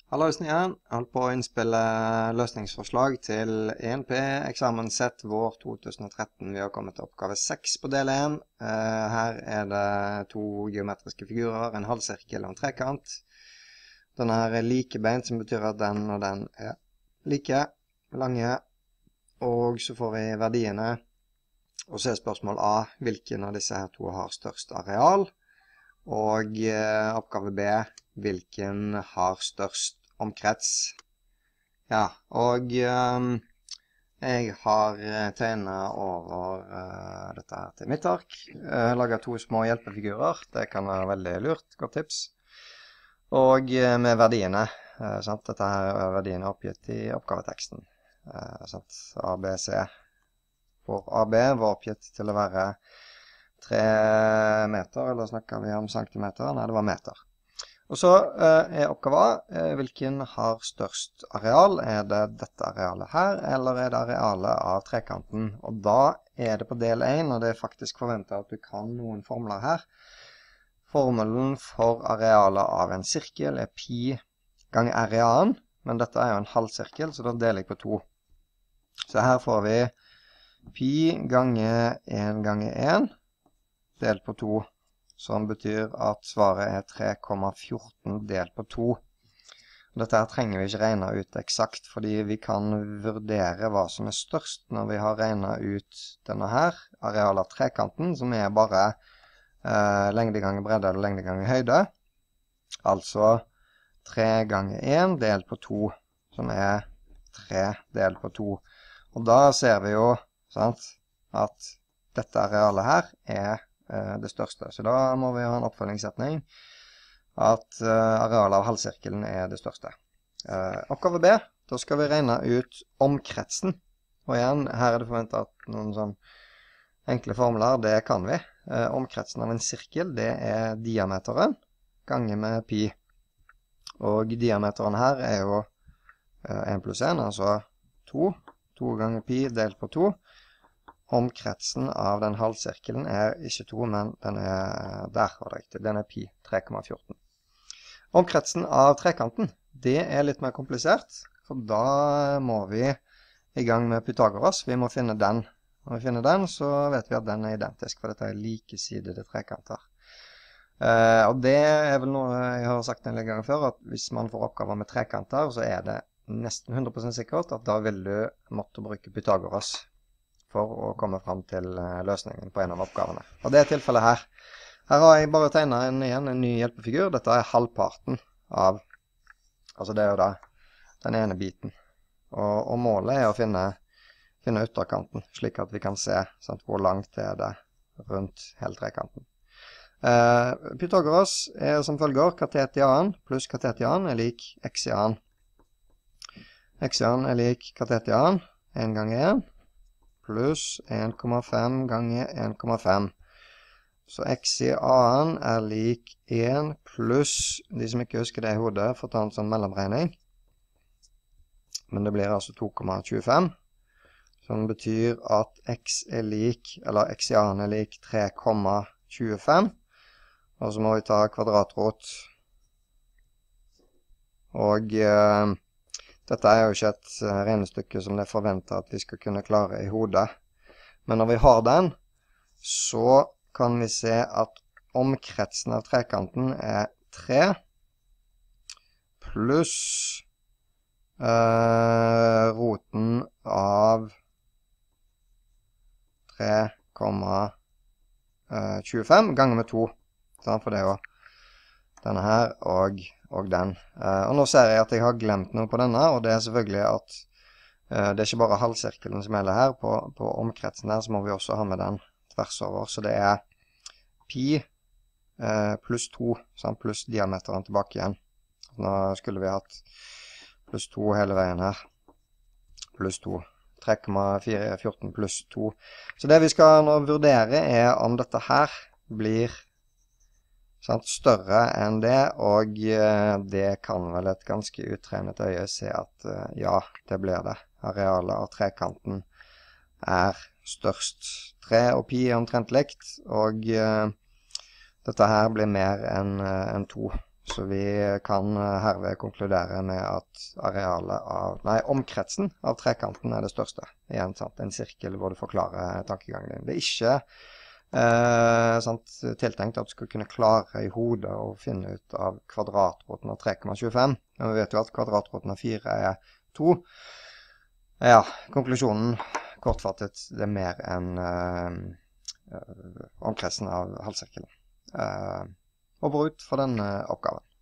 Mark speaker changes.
Speaker 1: Halloisen igjen. Jeg holder på å innspille løsningsforslag til ENP-eksamen sett vår 2013. Vi har kommet til oppgave 6 på del 1. Her er det to geometriske figurer, en halvsirkel og en trekant. Denne her er likebeint, som betyr at den og den er like lange. Og så får vi verdiene. Og så er spørsmål A, hvilken av disse her to har størst areal? Og oppgave B, hvilken har størst omkrets? Ja, og jeg har tegnet over dette her til mitt ark. Laget to små hjelpefigurer, det kan være veldig lurt, godt tips. Og med verdiene, sant? Dette her er verdiene oppgitt i oppgaveteksten. Sant? A, B, C. For AB var oppgitt til å være 3 meter, eller snakker vi om centimeter? Nei, det var meter. Og så er oppgave A, hvilken har størst areal? Er det dette arealet her, eller er det arealet av trekanten? Og da er det på del 1, og det er faktisk forventet at du kan noen formler her. Formelen for arealet av en sirkel er pi ganger r i annen, men dette er jo en halvsirkel, så da deler jeg på 2. Så her får vi pi ganger 1 ganger 1, delt på 2, som betyr at svaret er 3,14 delt på 2. Dette her trenger vi ikke regne ut eksakt, fordi vi kan vurdere hva som er størst når vi har regnet ut denne her, areal av trekanten, som er bare lengde ganger bredde eller lengde ganger høyde. Altså 3 ganger 1 delt på 2, som er 3 delt på 2. Og da ser vi jo, sant, at dette arealet her er det største. Så da må vi ha en oppfølgingssetning at arealet av halvsirkelen er det største. Oppgave B, da skal vi regne ut omkretsen. Og igjen, her er det forventet at noen sånn enkle formler, det kan vi. Omkretsen av en sirkel, det er diameteren ganger med pi. Og diameteren her er jo 1 pluss 1, altså 2. 2 ganger pi delt på 2. Omkretsen av den halvsirkelen er ikke 2, men den er der, var det riktig. Den er pi, 3,14. Omkretsen av trekanten, det er litt mer komplisert, for da må vi i gang med Pythagoras. Vi må finne den. Når vi finner den, så vet vi at den er identisk, for dette er likesidede trekanter. Og det er vel noe jeg har sagt en gang før, at hvis man får oppgaver med trekanter, så er det nesten 100% sikkert at da vil du måtte bruke Pythagoras for å komme frem til løsningen på en av oppgavene. Og det er tilfellet her. Her har jeg bare tegnet en ny hjelpefigur. Dette er halvparten av, altså det er jo da den ene biten. Og målet er å finne ytterkanten, slik at vi kan se, sant, hvor langt er det rundt hele trekanten. Pythagoras er som følger katet i annen pluss katet i annen er lik x i annen. X i annen er lik katet i annen, 1 ganger 1, pluss 1,5 ganger 1,5. Så x i annen er lik 1 pluss, de som ikke husker det i hodet, får ta en sånn mellomregning. Men det blir altså 2,25, som betyr at x er lik, eller x i annen er lik 3,25. Og så må vi ta kvadratrot. Og dette er jo ikke et regnestykke som det er forventet at vi skal kunne klare i hodet. Men når vi har den, så kan vi se at omkretsen av trekanten er 3 pluss roten av 3,25 ganger med 2. For det er jo denne her og den. Og nå ser jeg at jeg har glemt noe på denne, og det er selvfølgelig at det er ikke bare halvsirkelen som gjelder her. På omkretsen her så må vi også ha med den tvers over. Så det er pi pluss 2, sånn, pluss diameteren tilbake igjen. Nå skulle vi hatt pluss 2 hele veien her. Pluss 2. 3,14 pluss 2. Så det vi skal nå vurdere er om dette her blir større enn det, og det kan vel et ganske uttrenet øye se at ja, det blir det. Arealet av trekanten er størst. 3 og pi er omtrent likt, og dette her blir mer enn 2. Så vi kan herved konkludere med at omkretsen av trekanten er det største. Igjen, sant? En sirkel hvor du forklarer tankegangen din. Det er ikke tiltenkt at du skal kunne klare i hodet å finne ut av kvadratroten av 3,25. Men vi vet jo at kvadratroten av 4 er 2. Ja, konklusjonen, kortfattet, det er mer enn omkretsen av halvsirkelen. Hopper ut for denne oppgaven.